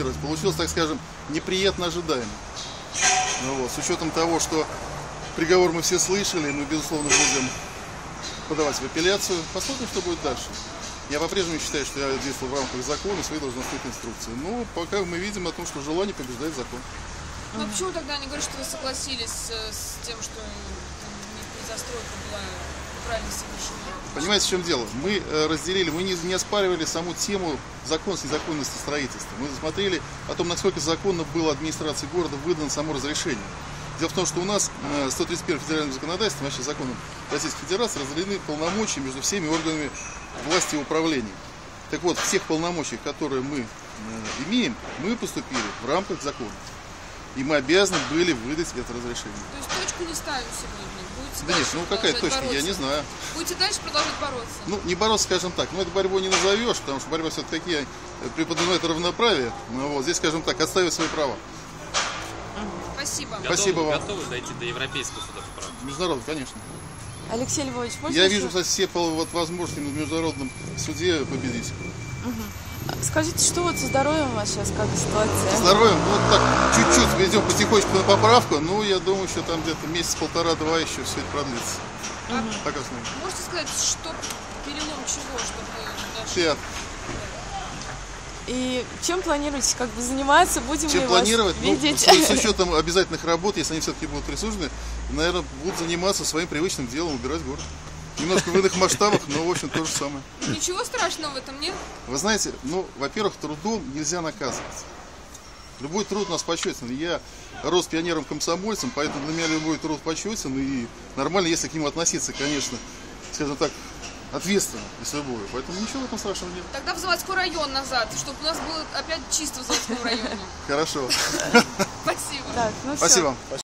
комментировать. Получилось, так скажем, неприятно ожидаемо. Ну, вот, с учетом того, что приговор мы все слышали, мы, безусловно, будем подавать в апелляцию. Посмотрим, что будет дальше. Я по-прежнему считаю, что я действовал в рамках закона, свои должностных инструкций. Но пока мы видим о том, что желание побеждает закон. Ну а почему тогда они говорят, что вы согласились с тем, что застройка была правильно совершена? Понимаете, в чем дело? Мы разделили, мы не оспаривали саму тему законности и незаконности строительства. Мы смотрели о том, насколько законно было администрации города выдано само разрешение. Дело в том, что у нас 131 федеральным законодательством, вообще законом Российской Федерации, разделены полномочия между всеми органами власти и управления. Так вот, всех полномочий, которые мы имеем, мы поступили в рамках закона. И мы обязаны были выдать это разрешение. То есть точку не ставим сегодня? Будете да нет, ну какая точка, бороться? я не знаю. Будете дальше продолжать бороться? Ну, не бороться, скажем так, но это борьбой не назовешь, потому что борьба все-таки преподносит равноправие. Ну, вот, здесь, скажем так, отстаивать свои права. Спасибо. Спасибо вам. Готовы дойти до Европейского суда по правам? Международный, конечно. Алексей Львович, можно Я еще? вижу, кстати, все возможности в международном суде победить. Скажите, что вот со здоровьем у вас сейчас, как ситуация? Со здоровьем, ну, вот так, чуть-чуть идем потихонечку на поправку, ну, я думаю, что там где-то месяц-полтора-два еще все это продлится. Пока с нами. Можете сказать, что перелом чего, чтобы даже... Фиат. И чем планируете заниматься? Будем Чем ли планировать? вас видеть? Ну, с учетом обязательных работ, если они все-таки будут присуждены, наверное, будут заниматься своим привычным делом, убирать город. Немножко в иных масштабах, но, в общем, то же самое. Ничего страшного в этом нет? Вы знаете, ну, во-первых, трудом нельзя наказывать. Любой труд у нас почетен. Я рос пионером-комсомольцем, поэтому для меня любой труд почетен. И нормально, если к нему относиться, конечно, скажем так, ответственно, если любой. Поэтому ничего в этом страшного нет. Тогда в Заводской район назад, чтобы у нас было опять чисто в Заводском районе. Хорошо. Спасибо. Так, ну Спасибо всё. вам.